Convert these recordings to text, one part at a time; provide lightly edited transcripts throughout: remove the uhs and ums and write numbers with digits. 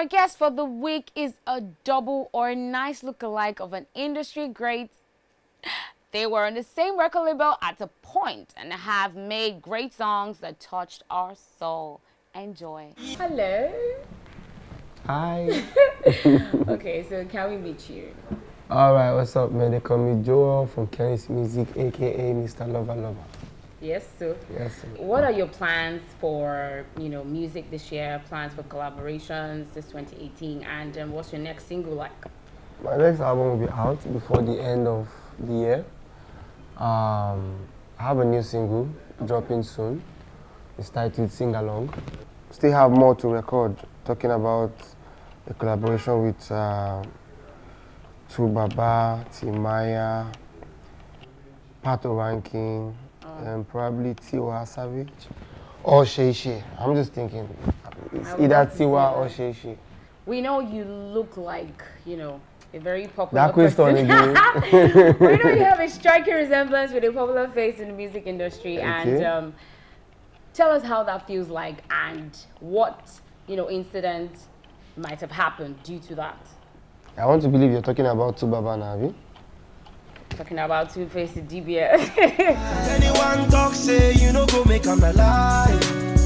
our guest for the week is a double or nice lookalike of an industry great. They were on the same record label at a point and have made great songs that touched our soul. Enjoy. Hello. Hi. Okay, so can we meet you? Alright, what's up, man? They call me Joel from Kenny's Music, aka Mr. Lover Lover. Yes, sir. Yes, sir. What are your plans for, music this year? Plans for collaborations this 2018? And what's your next single like? My next album will be out before the end of the year. I have a new single dropping soon. It's titled Sing Along. Still have more to record, talking about a collaboration with Tubaba, Timaya, Pato Ranking, and probably Tiwa Savage or Shay. I'm just thinking it's either Tiwa or Shay. We know you look like, a very popular that question person. again. We know you have a striking resemblance with a popular face in the music industry. Okay. And tell us how that feels like and what, incident might have happened due to that. I want to believe you're talking about Tubaba Navi. Talking about Two-Face DBS. Anyone talk say go make them lie.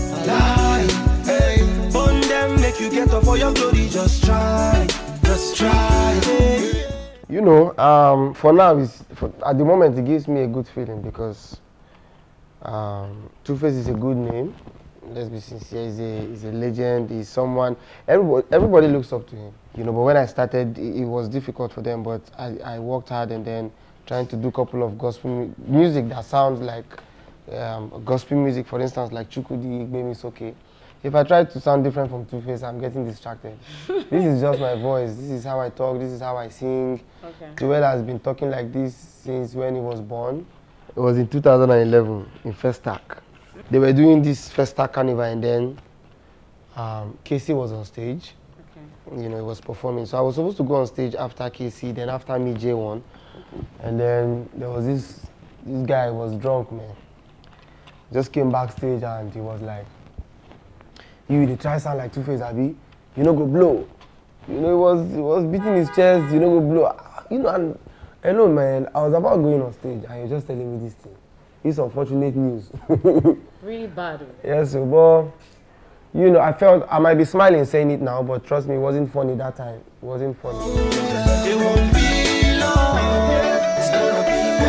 Hey, on them make you get up for your glory. Just try. Hey. For now, at the moment, it gives me a good feeling because Two-Face is a good name. Let's be sincere, he's a legend. He's someone everybody looks up to him. But when I started, it was difficult for them. But I worked hard and then trying to do a couple of gospel music that sounds like gospel music, for instance, like Chukudi, Igbemi Soke. If I try to sound different from Two-Face, I'm getting distracted. This is just my voice. This is how I talk. This is how I sing. Okay. Joel has been talking like this since when he was born. It was in 2011 in Festac. They were doing this Festac Carnival and then Casey was on stage. Okay. He was performing. So I was supposed to go on stage after Casey, then after me, J1. And then there was this guy was drunk, man. Just came backstage and he was like, they try sound like Two-Face, Abi. Go blow. He was beating his chest, go blow. And hello, man, I was about going on stage and you're just telling me this thing. It's unfortunate news. Really bad. Yes, but I felt I might be smiling saying it now, but trust me, it wasn't funny that time. It wasn't funny. It won't be long. It's gonna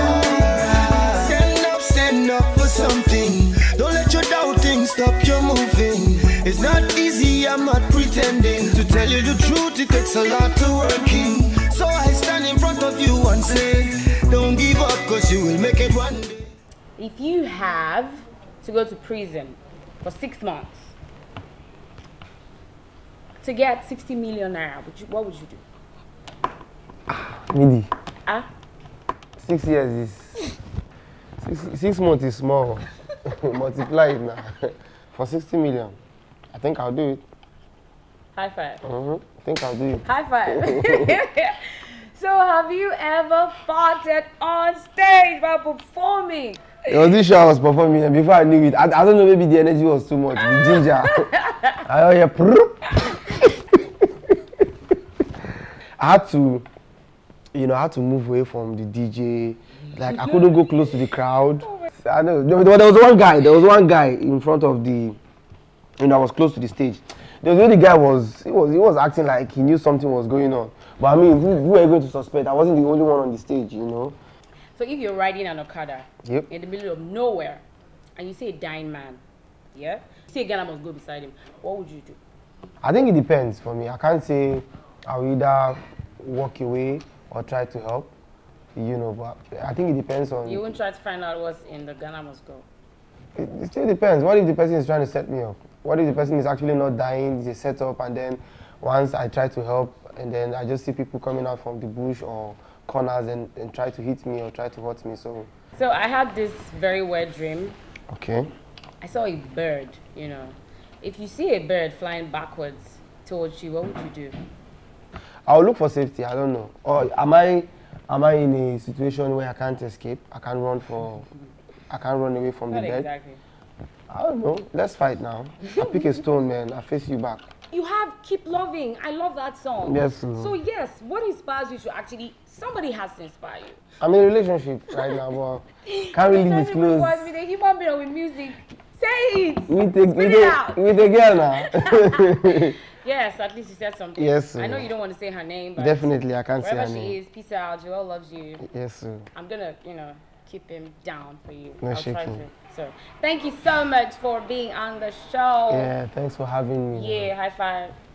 be more. Stand up for something. Don't let your doubting stop you moving. It's not easy, I'm not pretending. To tell you the truth, it takes a lot to working. So I stand in front of you and say, don't give up, cause you will make it one day. If you have to go to prison for 6 months to get 60 million naira, what would you do? Midi. 6 years is 6 months is small. Multiply it now. For 60 million. I think I'll do it. High five. I think I'll do it. High five. So have you ever farted on stage while performing? It was this show I was performing and before I knew it, I don't know, maybe the energy was too much, the ginger. I had to, I had to move away from the DJ. Like I couldn't go close to the crowd. I know. There was one guy in front of the, I was close to the stage. The way the guy he was acting like he knew something was going on. But I mean, who were you going to suspect? I wasn't the only one on the stage, So if you're riding an Okada in the middle of nowhere and you see a dying man, yeah? You see a Ghana must go beside him, what would you do? I think it depends for me. I can't say I'll either walk away or try to help, but I think it depends on... You won't try to find out what's in the Ghana must go? It still depends. What if the person is trying to set me up? What if the person is actually not dying, it's a setup, and then once I try to help, and then I just see people coming out from the bush or corners and try to hit me or try to hurt me, so I had this very weird dream. Okay. I saw a bird, If you see a bird flying backwards towards you, what would you do? I'll look for safety, I don't know. Or am I in a situation where I can't escape? I can't run away from the bed? Exactly. I don't know. Let's fight now. I pick a stone, man. I face you back. you have Keep Loving. I love that song. Yes. So yes, what inspires you to actually, somebody has to inspire you. I'm in a relationship right now, but can't really disclose. With a human being or with music. Say it. With a girl now. Yes, at least you said something. Yes, sir. I know you don't want to say her name, but definitely I can't say her wherever name. she is, peace out. Joel loves you. Yes, sir. I'm gonna, keep him down for you. No I'll try shaking. to. So, thank you so much for being on the show. Yeah, thanks for having me. Yeah, high five.